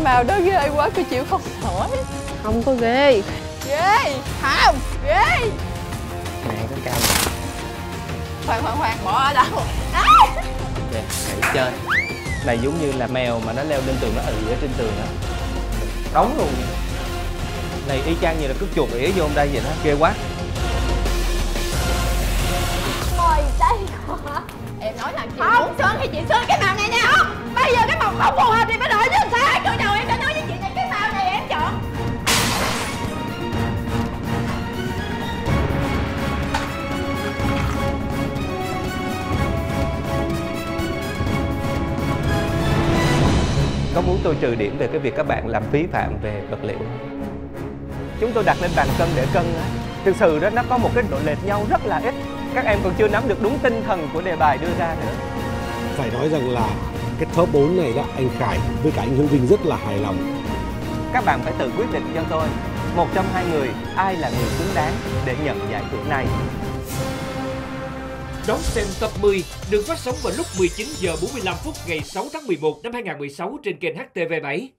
màu đó ghê quá, tôi chịu không nổi. Không có ghê. Ghê, không, ghê. Nè cái cam. Khoan, bỏ ở đâu? Nè, hãy chơi. Này giống như là mèo mà nó leo lên tường, nó ị ở trên tường á. Đóng luôn. Này y chang như là cứ chuột ỉa vô đây vậy đó, ghê quá. Mời đây quá. Em nói là chị muốn sơn thì chị sơn cái màu này nha, không? Bây giờ cái màu không phù hợp thì phải đổi chứ sao? Từ đầu em đã nói với chị là cái màu này em chọn. Có muốn tôi trừ điểm về cái việc các bạn làm phí phạm về vật liệu? Chúng tôi đặt lên bàn cân để cân á. Thực sự đó nó có một cái độ lệch nhau rất là ít. Các em còn chưa nắm được đúng tinh thần của đề bài đưa ra nữa. Phải nói rằng là cái top 4 này đó, anh Khải với cả anh Hương Vinh rất là hài lòng. Các bạn phải tự quyết định cho tôi, một trong hai người, ai là người xứng đáng để nhận giải thưởng này. Đón xem tập 10 được phát sóng vào lúc 19 giờ 45 phút ngày 6 tháng 11 năm 2016 trên kênh HTV7.